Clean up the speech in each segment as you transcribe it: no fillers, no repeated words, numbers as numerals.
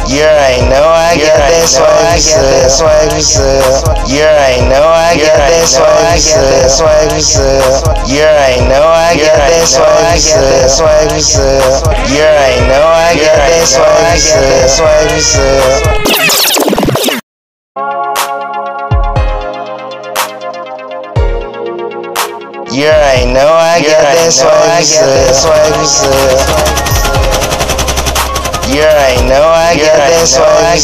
You already know I got that swag, You already know I got that swag, You already know I got that swag, You already know I got that swag, You already know I got that swag, You already know I got that swag,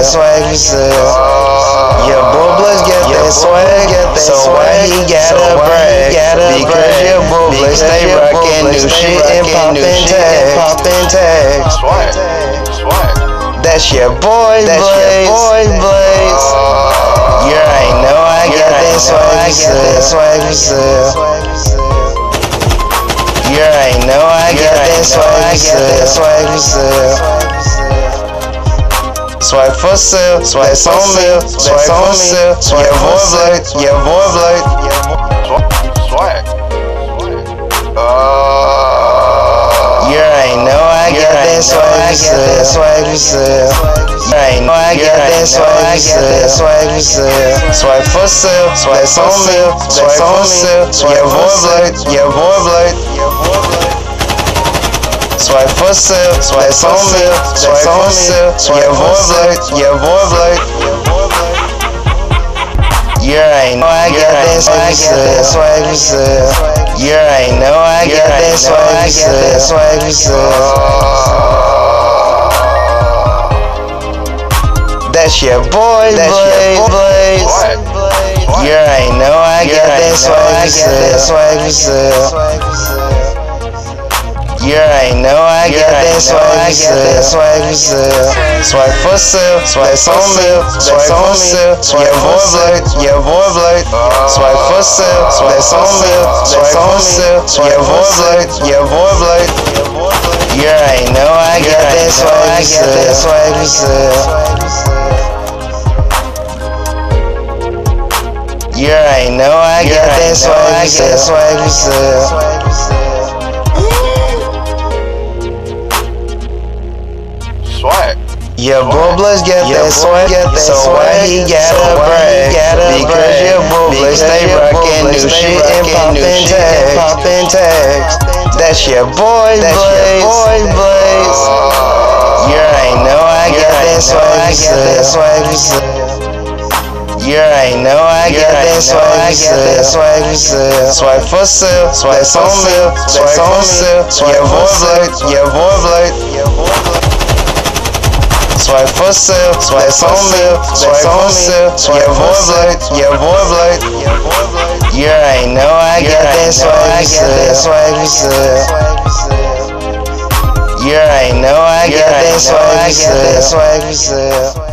Your bubblers got that swag, so why he gotta brag? Because your bubblers stay rockin' new shit and poppin' tags. That's your boy Blaze. You already know I got that swag, You already know I got that swag, Swag for sale, that's on me, swag for sale, your boy Blade. Swag. You already know I got that swag, You already know I got that swag, Swag for sale, that's on me, your boy Blade. Swag for sale, that's on me, your boy Blade. You already know I got that swag, You already know I got that swag, That's your boy Blaze. You already know I got that swag, You already know I got that swag, Swag for sale, that's on me, your boy Blade. Swag for sale, that's on me, your boy Blade. You already know I got that swag, You already know I got that swag, Swag. Your bubblers got that swag, so why he gotta brag? Because your bubblers stay rockin' new shit and poppin' tags. That's your boy Blaze. You already know I got that swag, You already know I got that swag, Swag for sale, that's on me, your boy Blade. Swag for sale, that's on me, your boy Blade. You already know I got that swag, You already know I got that swag,